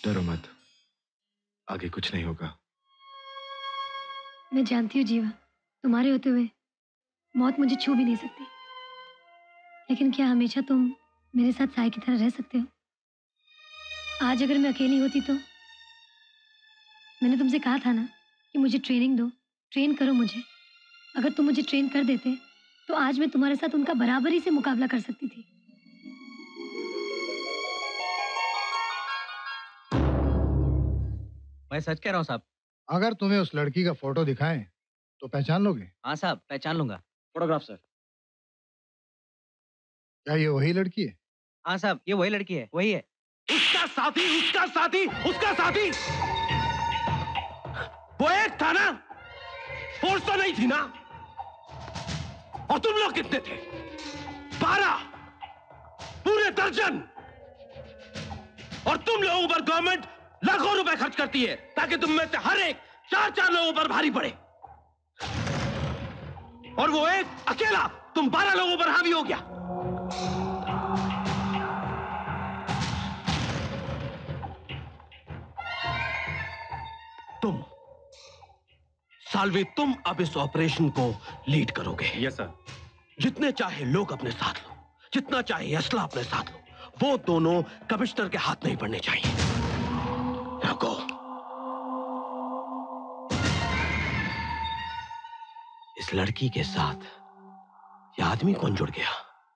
डरो मत, आगे कुछ नहीं होगा। मैं जानती हूँ जीवा, तुम्हारे होते हुए मौत मुझे छू भी नहीं सकती, लेकिन क्या हमेशा तुम मेरे साथ साय की तरह रह सकते हो? आज अगर मैं अकेली होती तो? मैंने तुमसे कहा था ना कि मुझे ट्रेनिंग दो, ट्रेन करो मुझे। अगर तुम मुझे ट्रेन कर देते तो आज मैं तुम्हारे साथ उनका बराबरी से मुकाबला कर सकती थी। मैं सच कह रहा हूँ साहब। अगर तुम्हें उस लड़की का फोटो दिखाएं तो पहचान लोगे? हाँ साहब, पहचान लूंगा। Photograph sir. क्या ये वही लड़की है? हाँ साहब, ये वही लड़की है, वही है। उसका साथी, उसका साथी, उसका साथी, वो एक था ना, फोर्स तो नहीं थी ना। और तुम लोग कितने थे? 12, पूरे दर्जन। और तुम लोगों पर गवर्नमेंट लाखों रुपए खर्च करती है ताकि तुम में से हर एक 4 लोगों पर भारी पड़े। और वो एक अकेला तुम 12 लोगों पर हावी हो गया। तुम साल्वी, तुम अब इस ऑपरेशन को लीड करोगे। Yes sir. जितने चाहे लोग अपने साथ लो, जितना चाहे असला अपने साथ लो, वो दोनों कमिश्नर के हाथ नहीं पड़ने चाहिए। रखो। इस लड़की के साथ ये आदमी कौन जुड़ गया?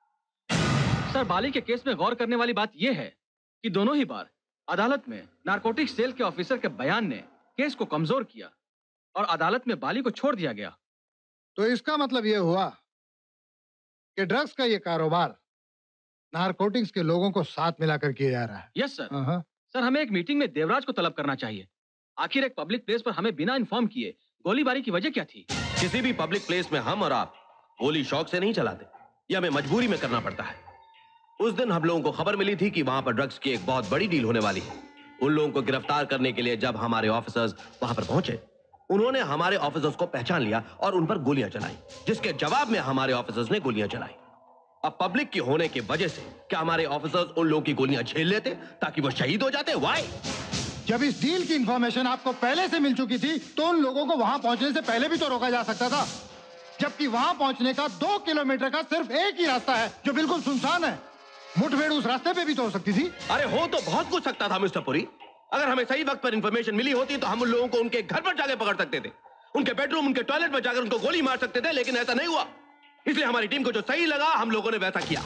सर, बाली के केस में गौर करने वाली बात यह है कि दोनों ही बार अदालत में नारकोटिक्स सेल के ऑफिसर के बयान ने केस को कमजोर किया और अदालत में बाली को छोड़ दिया गया। तो इसका मतलब यह हुआ कि ड्रग्स का यह कारोबार नारकोटिक्स के लोगों को साथ मिलाकर किया जा रहा है। Yes sir. सर, हमें एक मीटिंग में देवराज को तलब करना चाहिए। आखिर एक पब्लिक प्लेस पर हमें बिना इन्फॉर्म किए गोलीबारी की वजह क्या थी? किसी भी पब्लिक प्लेस में हम और आप गोली शौक से नहीं चलाते, ये हमें मजबूरी में करना पड़ता है। उस दिन हम लोगों को खबर मिली थी कि वहां पर ड्रग्स की एक बहुत बड़ी डील होने वाली है। उन लोगों को गिरफ्तार करने के लिए जब हमारे ऑफिसर्स वहां पर पहुंचे, उन्होंने हमारे ऑफिसर्स को पहचान लिया और उन पर गोलियां चलाई, जिसके जवाब में हमारे ऑफिसर्स ने गोलियां चलाई। अब पब्लिक की होने की वजह से क्या हमारे ऑफिसर्स उन लोगों की गोलियां झेल लेते ताकि वो शहीद हो जाते? व्हाई? जब इस डील की इंफॉर्मेशन आपको पहले से मिल चुकी थी तो उन लोगों को वहां पहुंचने से पहले भी तो रोका जा सकता था, जबकि वहां पहुंचने का 2 किलोमीटर का सिर्फ एक ही रास्ता है जो बिल्कुल सुनसान है। मुठभेड़ उस रास्ते पे भी तो हो सकती थी। अरे हो तो बहुत कुछ सकता था मिस्टर पुरी। अगर हमें सही वक्त पर इंफॉर्मेशन मिली होती तो हम उन लोगों को उनके घर पर जाकर पकड़ सकते थे, उनके बेडरूम, उनके टॉयलेट में जाकर उनको गोली मार सकते थे, लेकिन ऐसा नहीं हुआ। इसलिए हमारी टीम को जो सही लगा हम लोगों ने वैसा किया।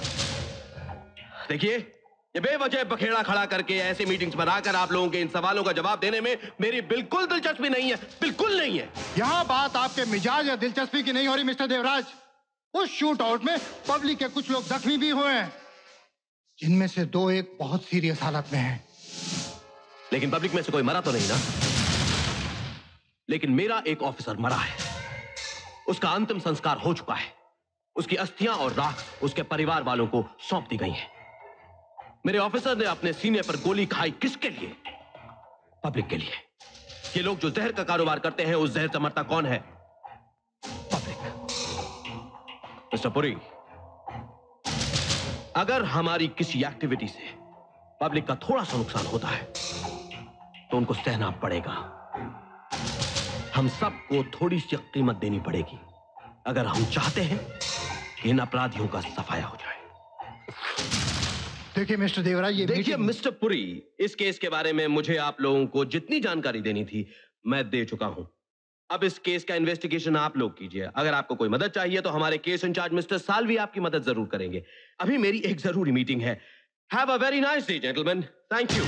देखिए, ये बेवजह बखेड़ा खड़ा करके ऐसे मीटिंग्स में आकर आप लोगों के इन सवालों का जवाब देने में मेरी बिल्कुल दिलचस्पी नहीं है, बिल्कुल नहीं है। यहाँ बात आपके मिजाज या दिलचस्पी की नहीं हो रही मिस्टर देवराज। उस शूट आउट में पब्लिक के कुछ लोग जख्मी भी हुए हैं, जिनमें से 2 एक बहुत सीरियस हालत में हैं। लेकिन पब्लिक में से कोई मरा तो नहीं ना? लेकिन मेरा एक ऑफिसर मरा है, उसका अंतिम संस्कार हो चुका है, उसकी अस्थियां और राख उसके परिवार वालों को सौंप दी गई हैं। मेरे ऑफिसर ने अपने सीने पर गोली खाई किसके लिए? पब्लिक के लिए। ये लोग जो जहर का कारोबार करते हैं, उस जहर से मरता कौन है? पब्लिक। मिस्टर पुरी, अगर हमारी किसी एक्टिविटी से पब्लिक का थोड़ा सा नुकसान होता है तो उनको सहना पड़ेगा। हम सबको थोड़ी सी कीमत देनी पड़ेगी अगर हम चाहते हैं कि इन अपराधियों का सफाया हो जाए। देखिए मिस्टर देवराज, ये देखिए मिस्टर पुरी, इस केस के बारे में मुझे आप लोगों को जितनी जानकारी देनी थी मैं दे चुका हूं। अब इस केस का इन्वेस्टिगेशन आप लोग कीजिए। अगर आपको कोई मदद चाहिए तो हमारे केस इंचार्ज मिस्टर साल्वी आपकी मदद जरूर करेंगे। अभी मेरी एक जरूरी मीटिंग है। Have a very nice day gentleman. Thank you.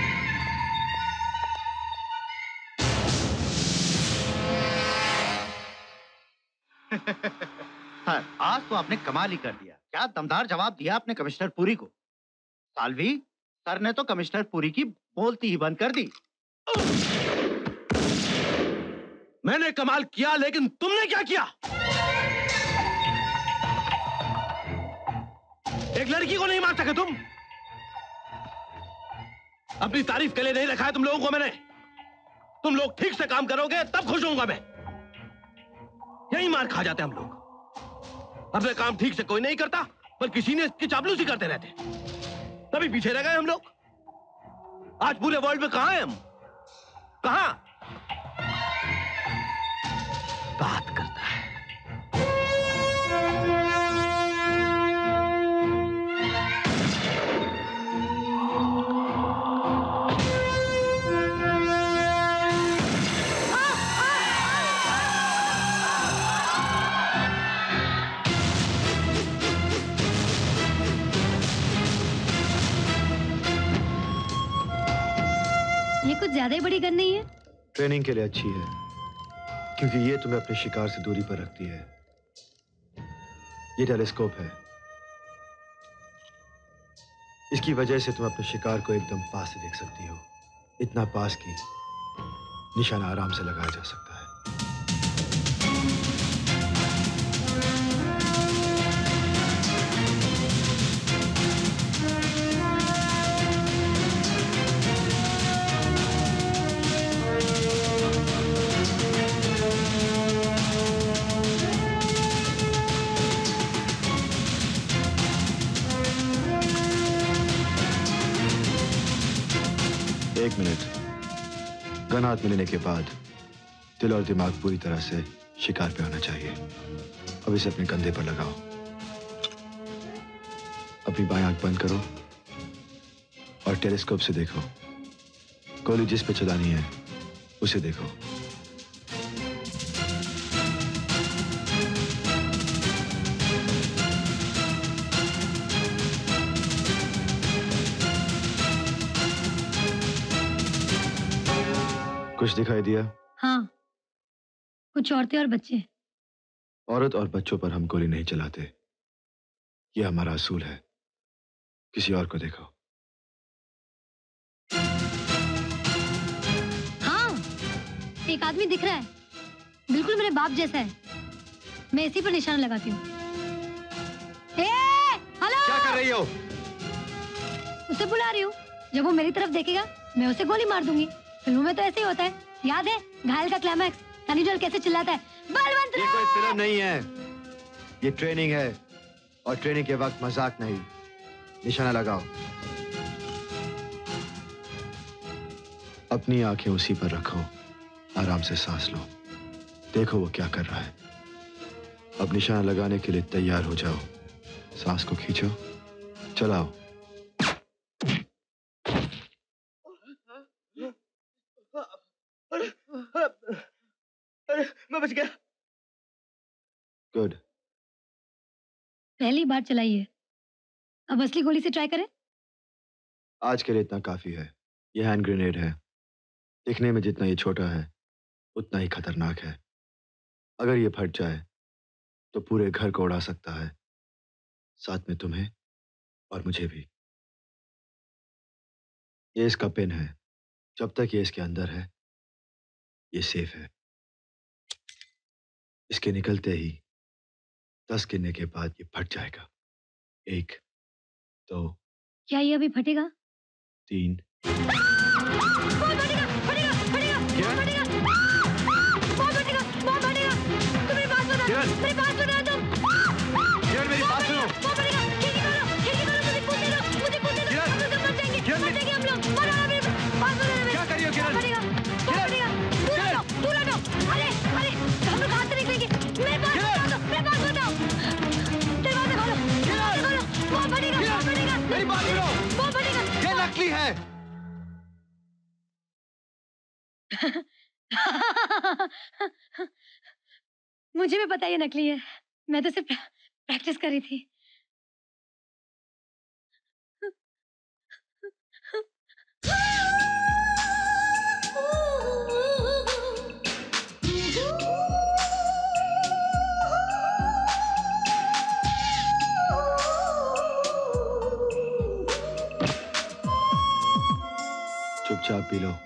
Sir, आज तो आपने कमाल ही कर दिया। क्या दमदार जवाब दिया आपने कमिश्नर पुरी को। साल्वी, सर ने तो कमिश्नर पुरी की बोलती ही बंद कर दी। मैंने कमाल किया, लेकिन तुमने क्या किया? एक लड़की को नहीं मार सके तुम? अपनी तारीफ के लिए नहीं रखा है तुम लोगों को मैंने। तुम लोग ठीक से काम करोगे तब खुश होऊंगा मैं। यही मार खा जाते हम लोग। अपने काम ठीक से कोई नहीं करता, बल्कि सीनियर की चापलूसी करते रहते, तभी पीछे रह गए हम लोग। आज पूरे वर्ल्ड में कहां हैं हम? कहां? बात करता है। ये कुछ ज्यादा ही बड़ी गन नहीं है? ट्रेनिंग के लिए अच्छी है, क्योंकि ये तुम्हें अपने शिकार से दूरी पर रखती है। ये टेलीस्कोप है, इसकी वजह से तुम अपने शिकार को एकदम पास से देख सकती हो, इतना पास कि निशाना आराम से लगाया जा सकता है। एक मिनट। गन हाथ में लेने के बाद दिल और दिमाग पूरी तरह से शिकार पे होना चाहिए। अब इसे अपने कंधे पर लगाओ। अपनी बाएं आंख बंद करो और टेलीस्कोप से देखो। गोली जिस पे चलानी है उसे देखो। कुछ दिखाई दिया? हाँ, कुछ औरतें और बच्चे। औरत और बच्चों पर हम गोली नहीं चलाते, यह हमारा असूल है। किसी और को देखो। हाँ, एक आदमी दिख रहा है, बिल्कुल मेरे बाप जैसा है। मैं इसी पर निशाना लगाती हूँ। हेलो! क्या कर रही हो? उसे बुला रही हूँ। जब वो मेरी तरफ देखेगा, मैं उसे गोली मार दूंगी। फिल्मों में तो ऐसे ही होता है। याद है घायल का क्लाइमैक्स? सनी देओल कैसे चिल्लाता है, बलवंत ये कोई फिल्म नहीं है, ये ट्रेनिंग है, और ट्रेनिंग के वक्त मजाक नहीं। निशाना लगाओ। अपनी आंखें उसी पर रखो, आराम से सांस लो, देखो वो क्या कर रहा है। अब निशाना लगाने के लिए तैयार हो जाओ। सांस को खींचो, चलाओ। अरे मैं बच गया। गुड। पहली बार चलाई है, अब असली गोली से ट्राई करें। आज के लिए इतना काफी है। यह हैंड ग्रेनेड है। दिखने में जितना ये छोटा है उतना ही खतरनाक है। अगर ये फट जाए तो पूरे घर को उड़ा सकता है, साथ में तुम्हें और मुझे भी। ये इसका पिन है। जब तक ये इसके अंदर है ये सेफ है। इसके निकलते ही 10 गिनने के बाद ये फट जाएगा। 1 2 क्या ये अभी फटेगा? 3। फटेगा, फटेगा, फटेगा, क्या? फटेगा। बहुत फटेगा, बहुत फटेगा। तुम मेरी बात सुनो, किरण! मेरी बात सुनो तुम। किरण मेरी बात सुनो। बहुत फटेगा, खिड़की खोलो, मुझे कूदने दो, मुझे कूदने दो। किरण! हम लोग सब मर जाएंगे, किरण! मर जाएंगे हम लोग। मरो ना मेरी बात सुनो मेरी। क्या कर रही हो किरण? बहुत फटेगा, बहुत फटेगा। तू लड़ो। अरे, अरे, हम लोग हाथ से निकलेंगे। मेरी बात सुनो, मेरी बात सुनो। दरवाजा खोलो, दरवाजा खोलो। बहुत फटेगा, बहुत फटेगा। मेरी बात सुनो। बहुत फटेगा। ये नकली है। मुझे भी पता है ये नकली है। मैं तो सिर्फ प्रैक्टिस कर रही थी। चुपचाप पी लो।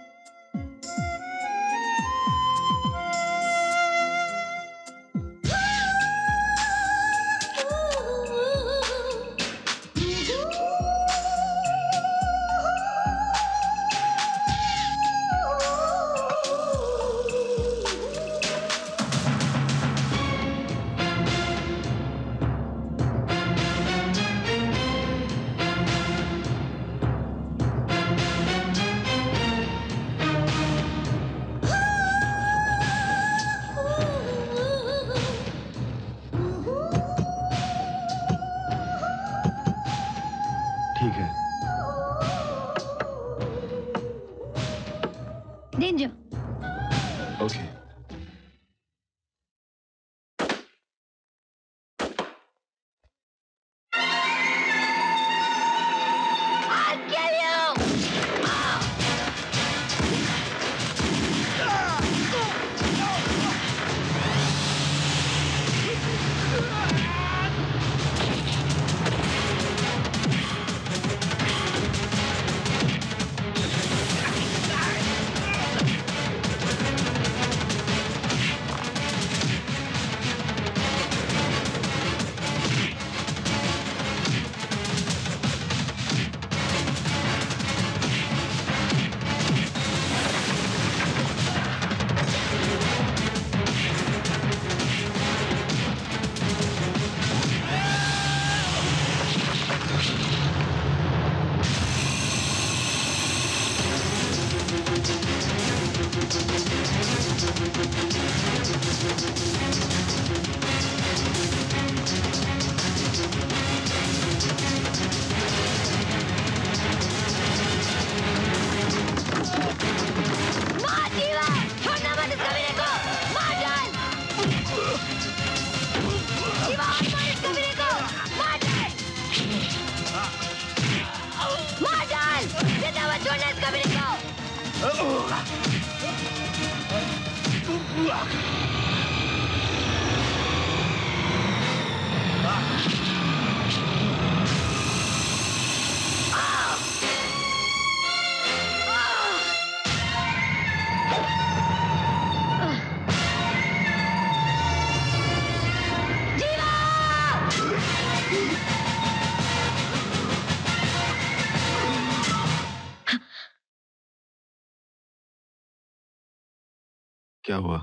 क्या हुआ?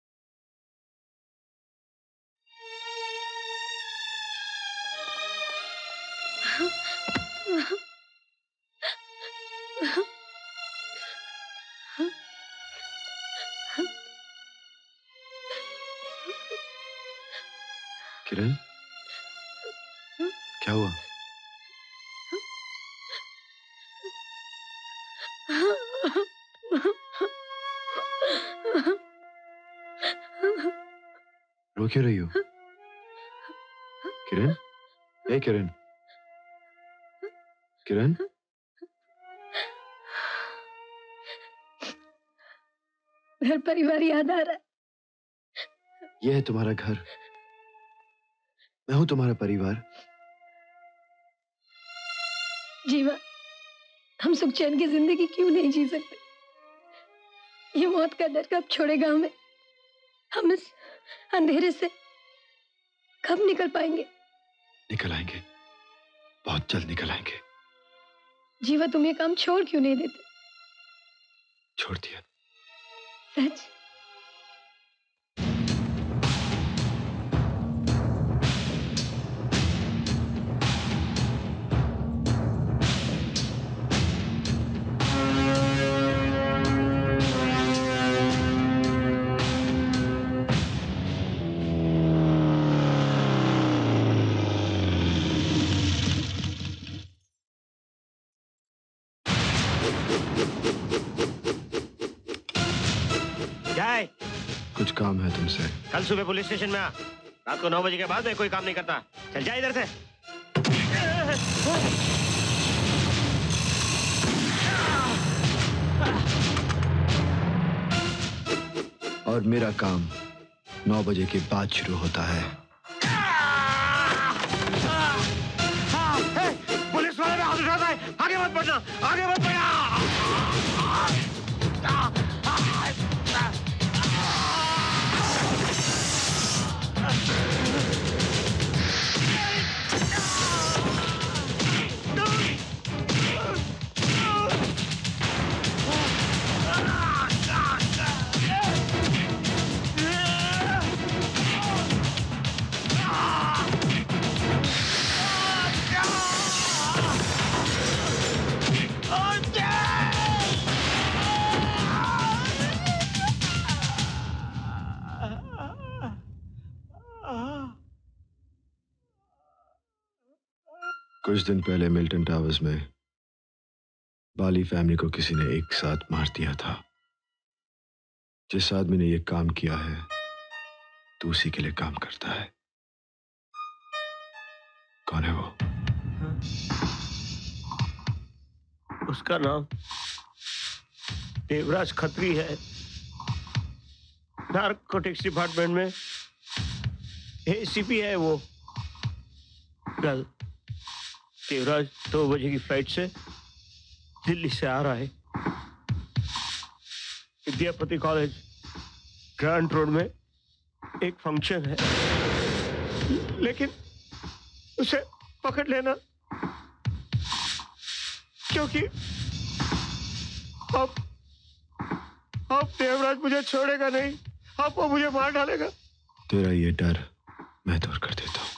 किरण, क्या हुआ? रो क्यों रही हो? किरण, हे किरण, किरण, घर परिवार याद आ रहा है। यह है तुम्हारा घर, मैं हूं तुम्हारा परिवार। जीवा, हम सुख चैन की जिंदगी क्यों नहीं जी सकते? ये मौत का डर कब छोड़ेगा हमें? हम इस अंधेरे से कब निकल पाएंगे? निकल आएंगे, बहुत जल्द निकल आएंगे। जीवा, तुम ये काम छोड़ क्यों नहीं देते? छोड़ दिया। सच? कुछ काम है तुमसे। कल सुबह पुलिस स्टेशन में आ। रात को 9 बजे के बाद मैं कोई काम नहीं करता। चल जा इधर से। और मेरा काम 9 बजे के बाद शुरू होता है। पुलिस वाले में हाथ उठाता है। आगे मत बढ़ना, आगे मत बढ़ना। कुछ दिन पहले मिल्टन टावर्स में बाली फैमिली को किसी ने एक साथ मार दिया था। जिस आदमी ने यह काम किया है तो उसी के लिए काम करता है। कौन है वो? उसका नाम देवराज खत्री है। नारकोटिक्स डिपार्टमेंट में एसीपी है वो। कल देवराज 2 बजे की फ्लाइट से दिल्ली से आ रहा है। विद्यापति कॉलेज ग्रांट रोड में एक फंक्शन है, लेकिन उसे पकड़ लेना, क्योंकि अब देवराज मुझे छोड़ेगा नहीं। अब वो मुझे मार डालेगा। तेरा ये डर मैं दूर कर देता हूँ।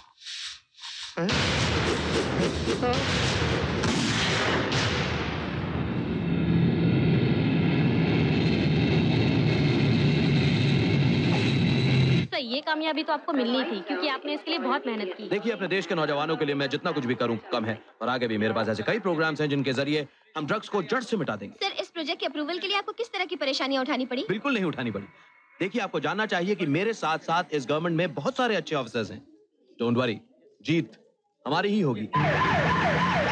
सर, ये कामयाबी तो आपको मिलनी थी, क्योंकि आपने इसके लिए बहुत मेहनत की। देखिए, अपने देश के नौजवानों के लिए मैं जितना कुछ भी करूं कम है, और आगे भी मेरे पास ऐसे कई प्रोग्राम्स हैं जिनके जरिए हम ड्रग्स को जड़ से मिटा देंगे। सर, इस प्रोजेक्ट के अप्रूवल के लिए आपको किस तरह की परेशानियां उठानी पड़ी? बिल्कुल नहीं उठानी पड़ी। देखिए, आपको जानना चाहिए कि मेरे साथ साथ इस गवर्नमेंट में बहुत सारे अच्छे ऑफिसर्स हैं। डोंट वरी, जीत हमारी ही होगी।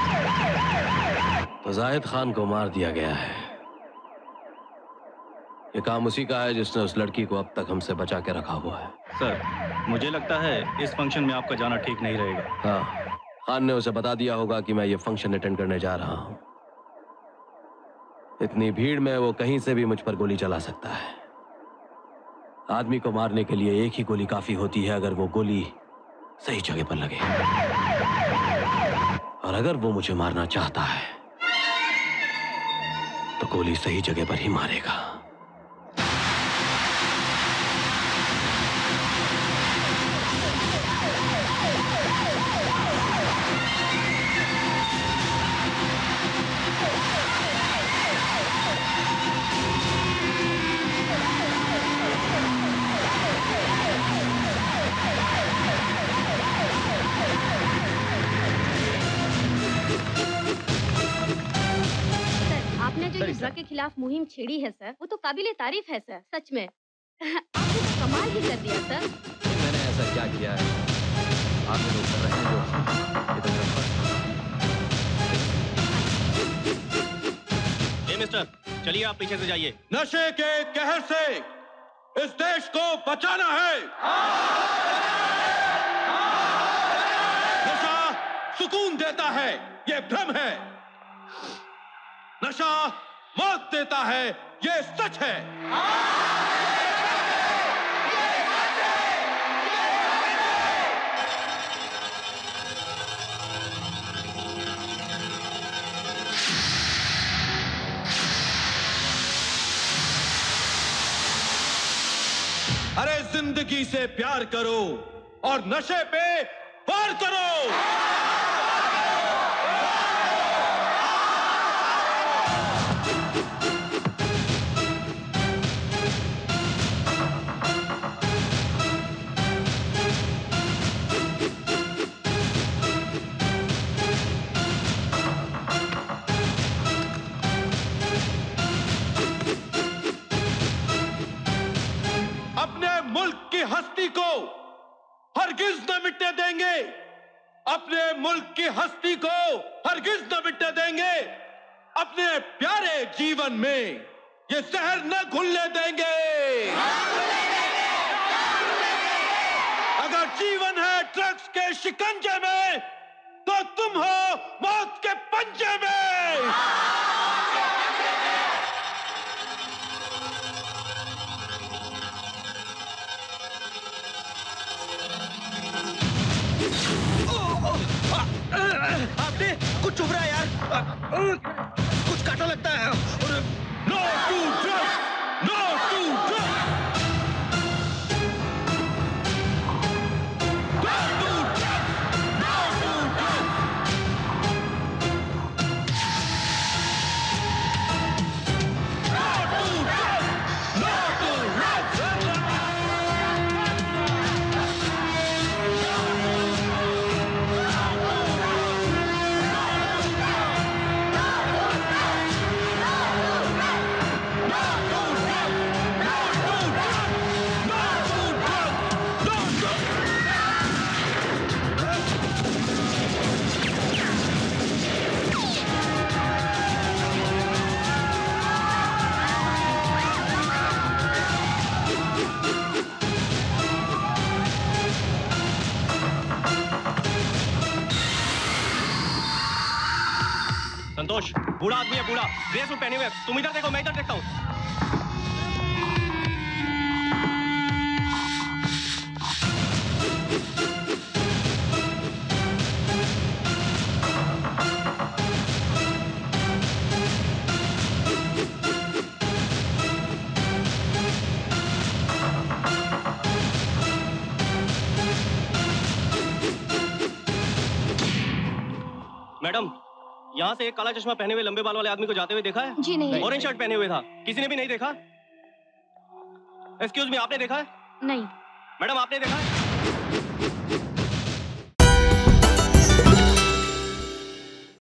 तो जाहिद खान को मार दिया गया है। ये काम उसी का है जिसने उस लड़की को अब तक हमसे बचा के रखा हुआ है। सर, मुझे लगता है इस फंक्शन में आपका जाना ठीक नहीं रहेगा। हाँ, खान ने उसे बता दिया होगा कि मैं ये फंक्शन अटेंड करने जा रहा हूँ। इतनी भीड़ में वो कहीं से भी मुझ पर गोली चला सकता है। आदमी को मारने के लिए एक ही गोली काफी होती है, अगर वो गोली सही जगह पर लगे। और अगर वो मुझे मारना चाहता है तो गोली सही जगह पर ही मारेगा। ड्रग के खिलाफ मुहिम छेड़ी है सर, वो तो काबिले तारीफ है सर, सच में। आपने तो कमाल ही कर दिया सर। मैंने ऐसा क्या किया है? आप लोग कर रहे हैं जो मिस्टर, चलिए आप पीछे से जाइए। नशे के कहर से इस देश को बचाना है। नशा सुकून देता है, ये भ्रम है। नशा मौत देता है, ये सच है। अरे जिंदगी से प्यार करो और नशे पे वार करो। हस्ती को हरगिज न मिटने देंगे। अपने मुल्क की हस्ती को हरगिज न मिटने देंगे। अपने प्यारे जीवन में ये जहर न घुलने देंगे। अगर जीवन है ड्रग्स के शिकंजे में तो तुम हो मौत के पंजे में। आपने कुछ चुभ रहा है यार, कुछ काटा लगता है। No to drugs, no to drugs, no to drugs, no to drugs, no to drugs, no to drugs. Santosh, बूढ़ा आदमी है, बूढ़ा ड्रेस में पहने हुए। तुम इधर देखो, मैं इधर देखता हूँ। मैडम, यहाँ से एक काला चश्मा पहने हुए लंबे बाल वाले आदमी को जाते हुए देखा है? जी नहीं। ऑरेंज शर्ट पहने हुए था, किसी ने भी नहीं देखा? एक्सक्यूज मी, आपने देखा है? नहीं। मैडम, आपने देखा है?